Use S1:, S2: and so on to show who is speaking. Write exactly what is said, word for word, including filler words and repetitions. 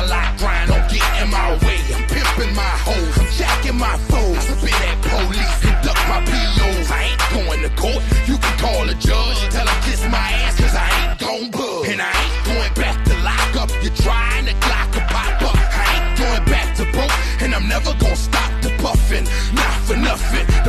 S1: a lot, grind, don't get in my way. I'm pimping my hoes, I'm jacking my foes. I spit at police, conduct my P Os. I ain't going to court, you can call a judge. Tell him kiss my ass, cause I ain't gon' bug. And I ain't going back to lock up. You're trying to clock a pop up. I ain't going back to broke, and I'm never gonna stop the puffin'. Not for nothing.